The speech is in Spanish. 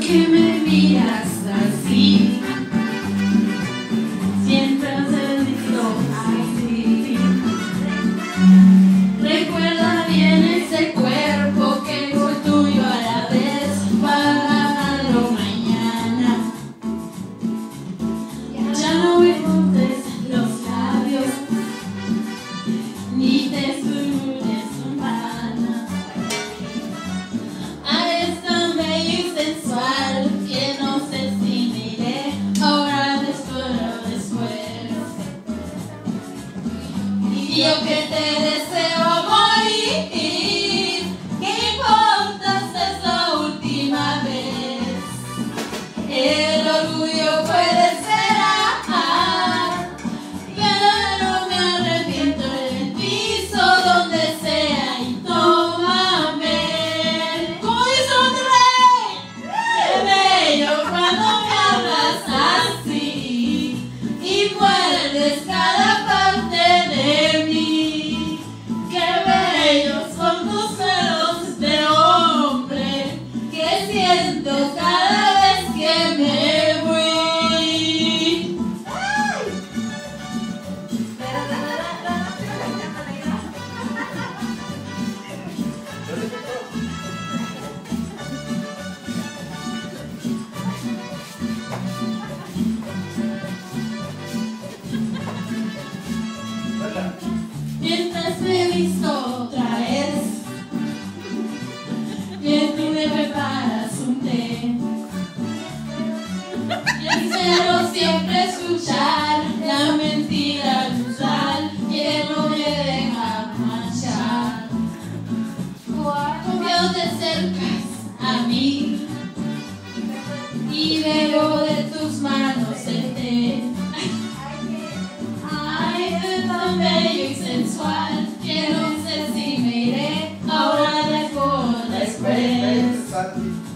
que me miras así, siempre has visto así. Recuerda bien ese cuerpo que fue tuyo a la vez para amarlo mañana. Ya no me juntes los labios ni te susurres un pana. Eres tan bello y sensual que no sé si me iré ahora después o después. Y yo que te deseo morir, ¿qué importa si es la última vez? El orgullo puede ser pero me arrepiento en el piso donde sea y tómame. Como dice otro rey, qué bello cuando me hablas así y muerdes cada parte de mí. Qué bellos son tus celos de hombre que siento cada vez que me voy. Mientras me visto otra vez, que tú me preparas un té. Yo espero siempre escuchar la mentira usual que no me deja marchar. Cuando te acercas a mí y bebo de tus manos el té. Ay, es tan bello y sensual que no sé si me iré ahora después.